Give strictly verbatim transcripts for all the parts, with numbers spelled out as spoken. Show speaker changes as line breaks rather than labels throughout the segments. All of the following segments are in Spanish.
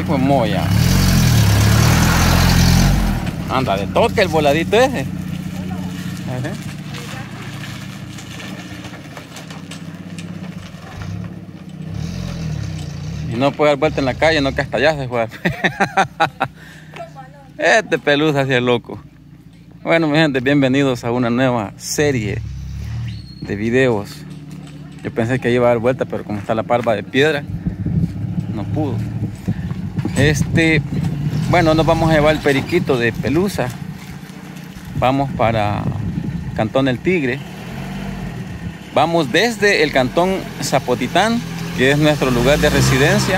Hijo de moya. Anda, de toque el voladito ese. Ajá. Y no puede dar vuelta en la calle, no que hasta allá se fue. Este Pelusa así es loco. Bueno, mi gente, bienvenidos a una nueva serie de videos. Yo pensé que iba a dar vuelta, pero como está la parva de piedra, no pudo. Este, bueno, nos vamos a llevar el periquito de Pelusa. Vamos para Cantón El Tigre. Vamos desde el Cantón Zapotitán, que es nuestro lugar de residencia.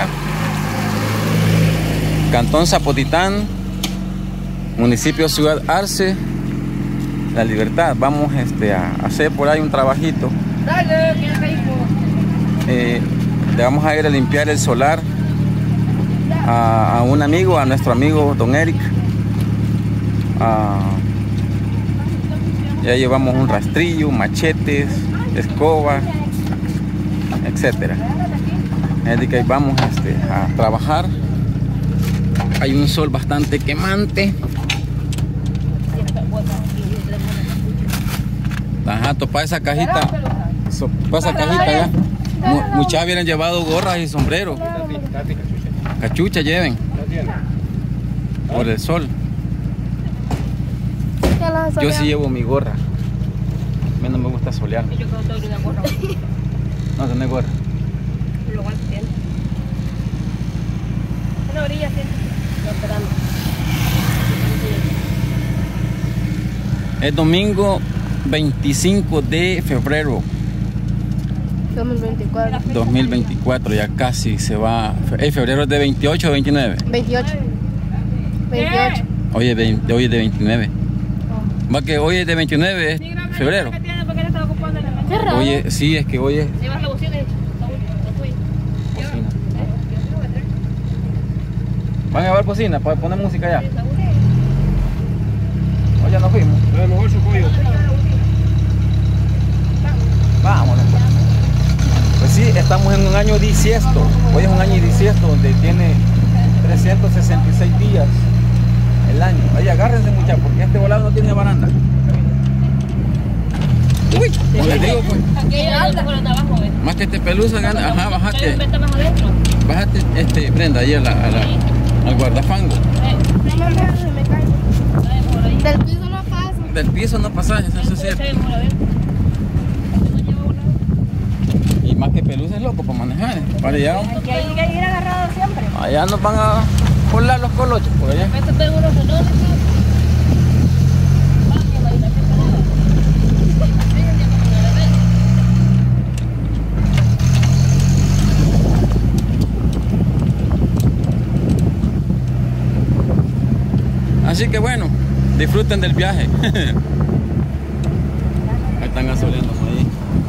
Cantón Zapotitán, municipio Ciudad Arce, La Libertad. Vamos este, a hacer por ahí un trabajito. Eh, le vamos a ir a limpiar el solar a, a un amigo, a nuestro amigo Don Eric. A, ya llevamos un rastrillo, machetes, escoba, etcétera. Así que vamos este, a trabajar. Hay un sol bastante quemante. Ajá, topa esa cajita. Topa esa cajita ya. Muchas hubieran llevado gorras y sombreros. Cachucha lleven. Por el sol. Yo sí llevo mi gorra. A mí no me gusta solear. No, tenés gorra.
Orilla, sí.
Es domingo veinticinco de febrero
dos mil veinticuatro.
dos mil veinticuatro, ya casi se va. ¿El febrero es de veintiocho o veintinueve?
veintiocho. veintiocho.
Hoy es de, hoy es de veintinueve. Va que hoy es de veintinueve, es febrero. Oye, sí, es que hoy es. ¿Van a llevar bocina para poner música allá? Hoy ya nos fuimos. A lo mejor su pollo. Vámonos. Pues sí, estamos en un año bisiesto. Hoy es un año bisiesto donde tiene trescientos sesenta y seis días el año. Ahí agárrense muchachos, porque este volado no tiene baranda. Uy, como les digo pues. Más que este Pelusa, ajá, bájate. Bájate, este, Brenda, ahí a la, a la, al guardafango.
Del piso no pasa.
Del piso no pasa, eso es cierto. Y más que Pelusa es loco para manejar. Para allá.
Hay que ir agarrado siempre.
Allá nos van a volar los colochos por allá. Así que bueno, disfruten del viaje. Ahí están gasoleando ahí.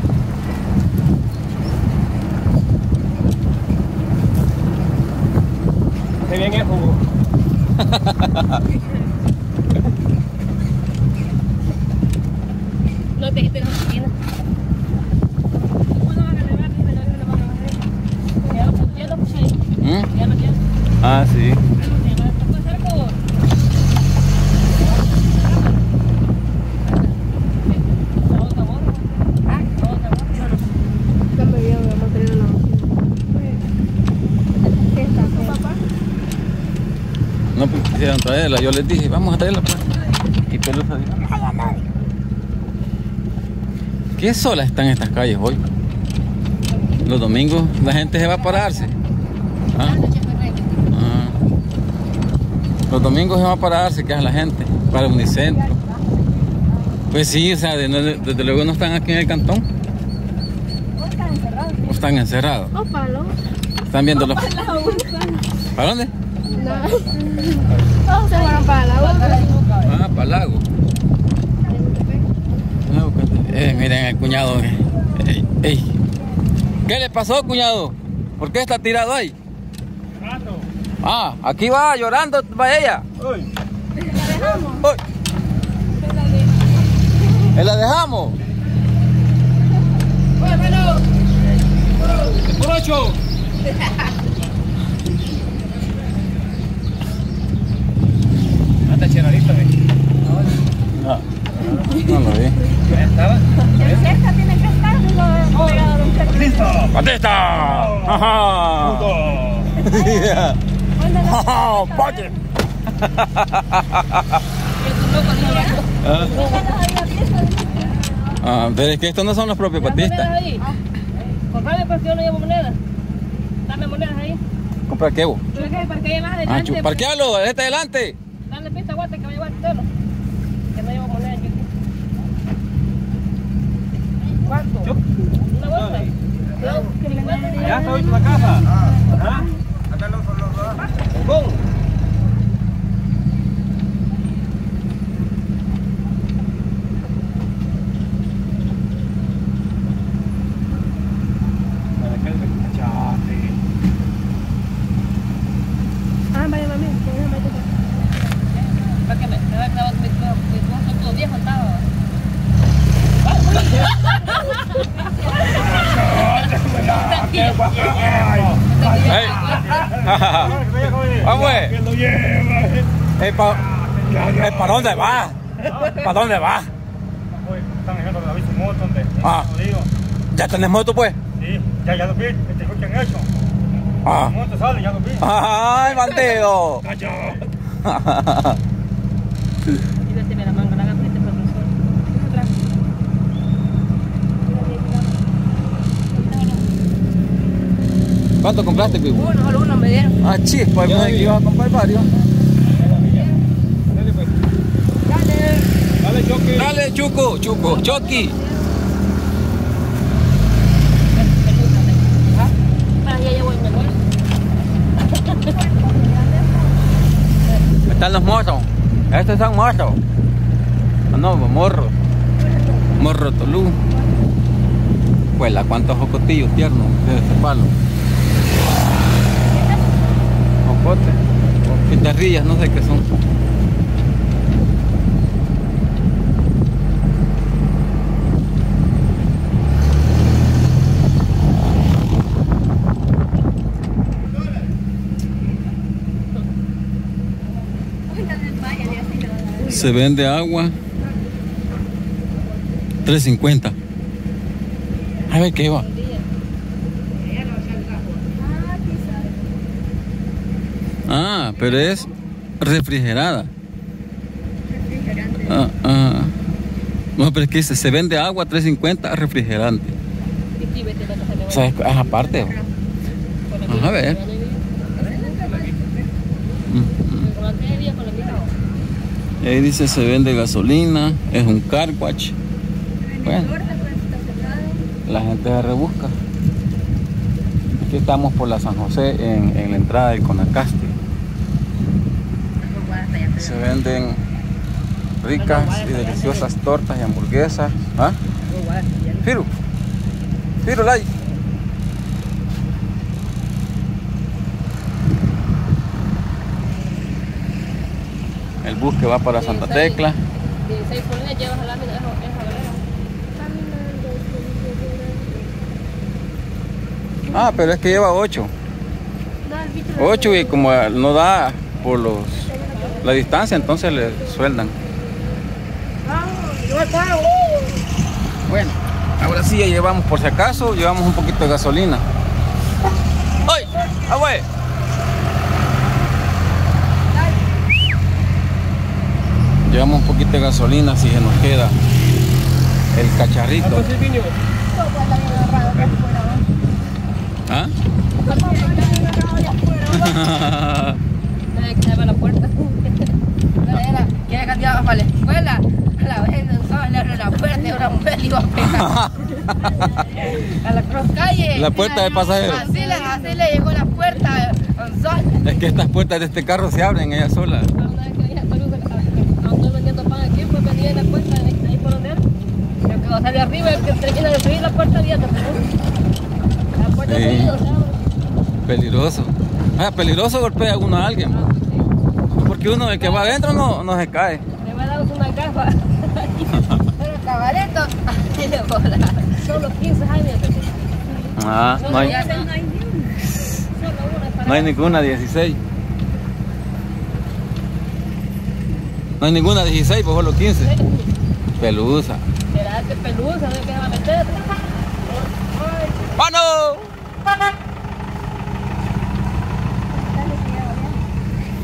Qué bien es jugo.
No te quites la oficina.
¿Mm? Ah, sí. No quisieron traerla, yo les dije, vamos a traerla pues. Y Pelusa dijo, no, no, no. ¿Qué solas están estas calles hoy? Los domingos la gente se va a pararse. ¿Ah? Ah. Los domingos se va a pararse, que es la gente, para el Unicentro. Pues sí, o sea, desde, desde luego no están aquí en el cantón.
¿O están encerrados?
¿O están encerrados?
¿O palo?
¿Están viendo los... ¿Para dónde?
No. Todos se fueron para la boca.
Ah, para el lago. Eh, miren el cuñado. Ey, ey. ¿Qué le pasó, cuñado? ¿Por qué está tirado ahí? Ah, aquí va llorando, va ella.
Uy.
¿La dejamos?
Uy. ¿Eh, la dejamos?
Oye, pero...
¡Brocho!
¡Batista! ¡Ajá! ¡Ajá! ¡Pate! Ah, pero es que estos no son los propios patistas.
Comprame porque yo no llevo monedas. Dame monedas ahí.
¿Comprar qué vos?
Parquea más
Ah,
adelante.
chu- parquealo, este adelante.
Dale pista, guate, que me llevo a hacerlo. Que no llevo monedas yo aquí. ¿Cuánto? Una bolsa.
¿Ya está ahorita la casa? ¿Ah? Acá los dos. ¿Cómo?
Ah, vaya, mami. ¿Para qué me? Me va a clavar mis cosas todos viejos, estaba.
¡Ey! ¡Vamos! Eh, pa- eh, ¿Para dónde va? ¿Para dónde va?
Están dejando la bici moto, ¿dónde?
Ah. ¿Ya tenés moto, pues?
Sí, ya, ya lo vi, este fue que han hecho.
Ah.
La moto sale, ya lo vi.
¡Ay, bandido!
Y vete la manga, la haga este profesor.
¿Cuánto compraste, Pibu?
Uno, solo uno me dieron.
Ah, chispa, pues que ibas a comprar varios.
Dale, pues.
Dale.
Dale, choque.
Dale, Chuco, Chuco, Choqui.
Ah, ya llevo el mejor.
Están los morros. Estos son morros. Ah, no, morro. Morro Tolú. Pues la cuántos jocotillos tiernos de este palo. Jocote. Guitarrillas, no sé qué son. Se vende agua tres cincuenta. A ver qué va. Ah, pero es refrigerada. Ah, ah. No, pero es que se, se vende agua tres cincuenta refrigerante. O sea, es, es aparte. Vamos a ver. Y ahí dice se vende gasolina, es un car wash. Bueno, la gente se rebusca. Aquí estamos por la San José en, en la entrada del Conacaste. Se venden ricas y deliciosas tortas y hamburguesas. ¿Ah? Firu, Firu, Lai. El bus que va para Santa Tecla.
dieciséis por día llevas a la mina, esa
Ah, pero es que lleva ocho. ocho y como no da por los la distancia, entonces le sueldan. Bueno, ahora sí ya llevamos, por si acaso, llevamos un poquito de gasolina. ¡Ay! ¡Abue! Llevamos un poquito de gasolina si se nos queda el cacharrito. ¿Ah?
que abre la puerta. Quiere cambiar para la escuela. A la vez no le abre la puerta y una mujer le iba a pegar. A la cross calle.
La puerta de pasajero.
Así le, así le llegó la puerta.
Es que estas puertas de este carro se abren ellas solas.
Una vez que dije, ando vendiendo pan aquí, pues venía la puerta ahí por donde era. Pero que va a salir arriba, el que termina de subir la puerta abierta. La puerta
Sí.
abierta, se abre.
Peligroso. Ah, peligroso golpea uno a alguien. Porque uno, el que va adentro, no, no se cae.
Le va a dar una gafa. Pero el cabareto, así de bola. Solo quince años.
Ah, no hay, no hay ninguna dieciséis. No hay ninguna dieciséis, pues solo quince. Pelusa.
Será de pelusa, no hay que se va a meter.
¡Mano!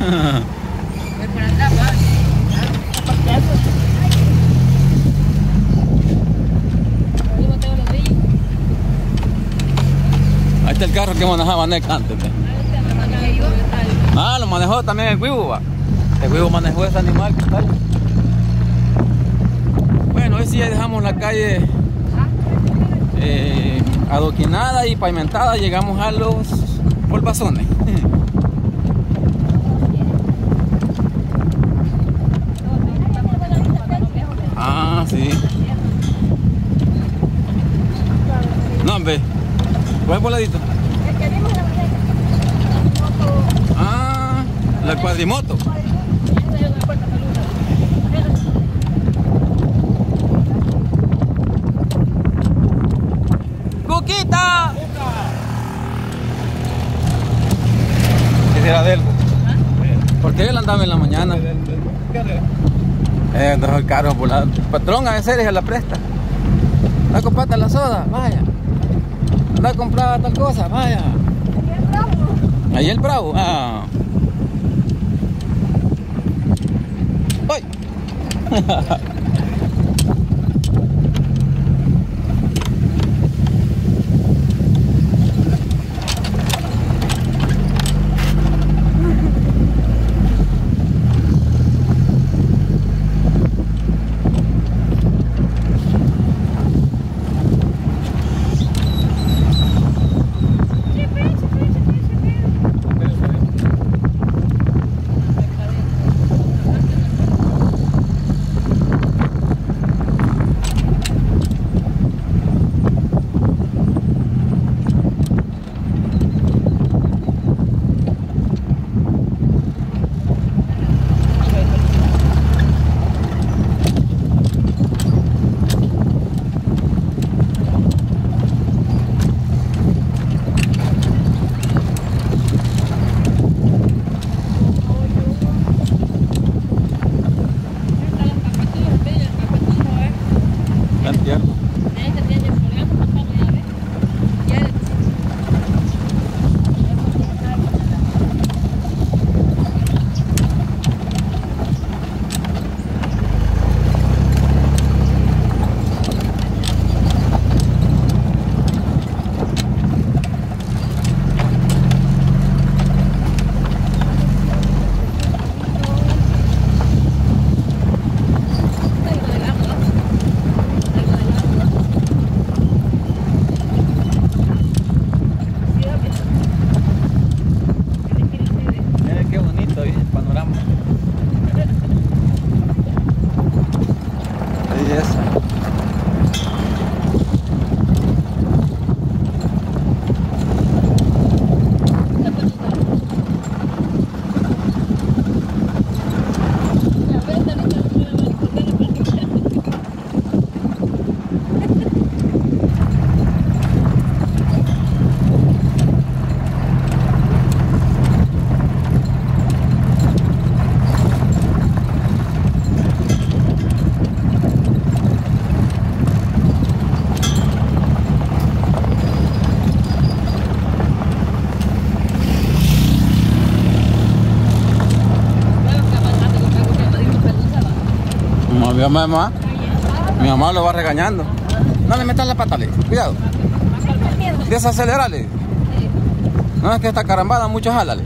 Voy por atrás, va.
Ahí está el carro que manejaba Nick antes. ¿Ve? Ah, lo manejó también el Wibu, va. El Wibu manejó ese animal que está ahí. Bueno, hoy sí ya dejamos la calle eh, adoquinada y pavimentada. Llegamos a los polvazones. Ah, sí. No, hombre. ¿Cuál voladito?
El que vimos en la mañana.
Ah, la cuadrimoto. ¡Cuquita! Ese era Delgo. ¿Por qué él andaba en la mañana? Eh, dejó el carro por la... Patrón, a veces se la presta. ¿La compraste la soda? Vaya. ¿La comprada tal cosa? Vaya. Ahí el Bravo. Ah. ¡Ay! Mi mamá, mi mamá lo va regañando. No le metas la pata, le. Cuidado. Desacelerale. No es que esta carambada mucho jálale.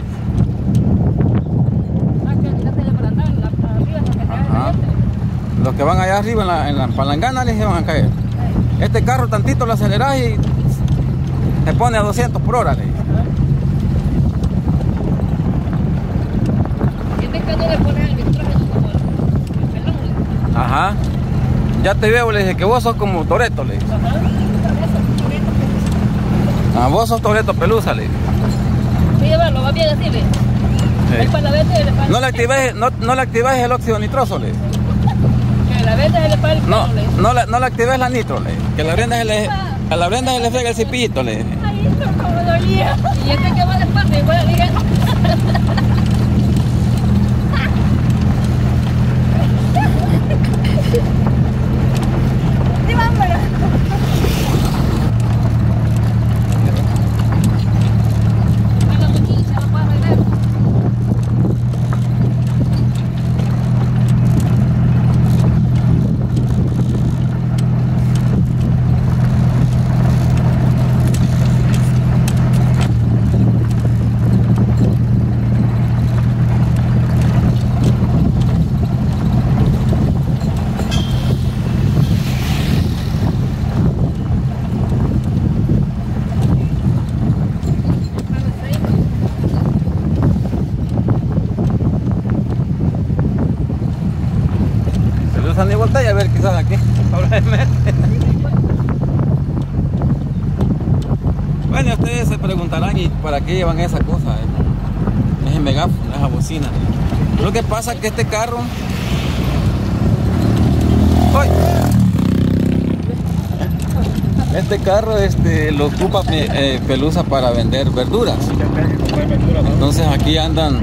Ajá. Los que van allá arriba en la, en la palangana les van a caer. Este carro tantito lo aceleras y se pone a doscientos por hora. Le. Ajá. Ya te veo, le dije que vos sos como Toreto, le dije. Ah, vos sos Toreto Pelusa, le dije.
Sí, lo va bien así, le.
Sí. No le actives, no, no le actives el óxido nitroso, le.
Que la venda se le para el
No,
pelo, le.
no, le, no le actives la nitro, le. Que la Brenda se le, a la Brenda se le frega el cepillito, le.
Ay, no, como dolía. Y este que va de parte, igual, dije.
ver quizás aquí. Probablemente. Bueno, ustedes se preguntarán, ¿y para qué llevan esa cosa? Eh? Ese megáfono, esa bocina. Lo que pasa es que este carro... ¡Ay! Este carro este, lo ocupa eh, Pelusa para vender verduras. Entonces aquí andan...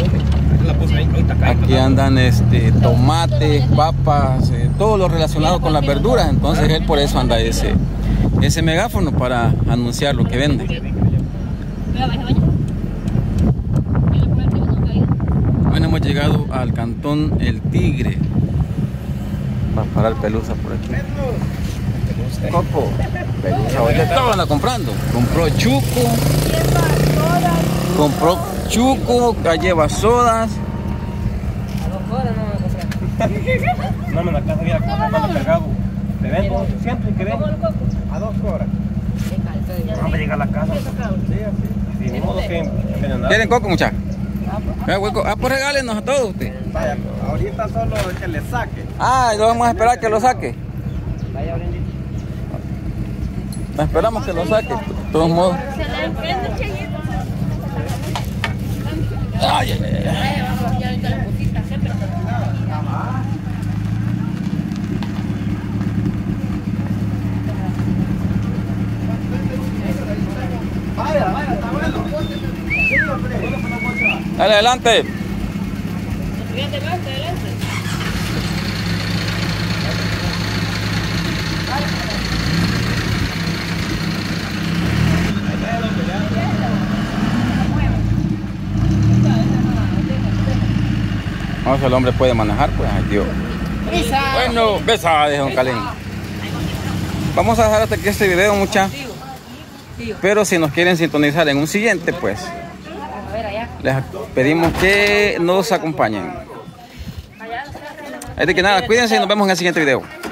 Aquí andan este, tomates, papas, eh, todo lo relacionado con las verduras. Entonces él por eso anda ese... ese megáfono para anunciar lo que vende. Bueno, hemos llegado al cantón El Tigre. Va a parar Pelusa por aquí. Coco, Pelusa hoy de todo anda comprando. Compró chuco, compró chuco, lleva sodas.
No, me la casa había cargado. Te vendo ochocientos y que ven a dos horas. No me llega a la casa. Sí, así. De modo que envenenar.
¿Quieren coco, muchachos? Ah, pues regálenos a todos usted.
Vaya, ahorita solo que le saque.
Ah, lo vamos a esperar que lo saque.
Vaya, Brendito.
Esperamos que lo saque, de todos modos. Ay, ay, ay.
Vaya, vaya, está bueno.
Dale, adelante. No, si el hombre puede manejar, pues, ay Dios. Bueno, besa de Don Calín. Vamos a dejar hasta aquí este video, muchachos. Pero si nos quieren sintonizar en un siguiente, pues les pedimos que nos acompañen. Así que nada, cuídense y nos vemos en el siguiente video.